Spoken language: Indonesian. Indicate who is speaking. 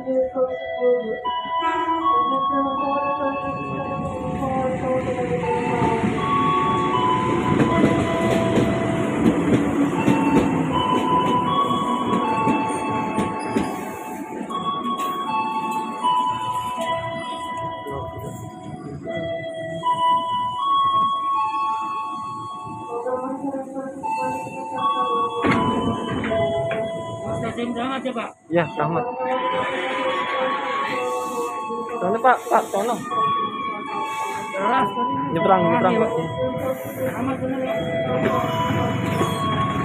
Speaker 1: Rahmat ya Pak?
Speaker 2: Ya, Rahmat. Soalnya Pak, tolong. Nyebrang Pak.
Speaker 1: Rahmat bener Pak.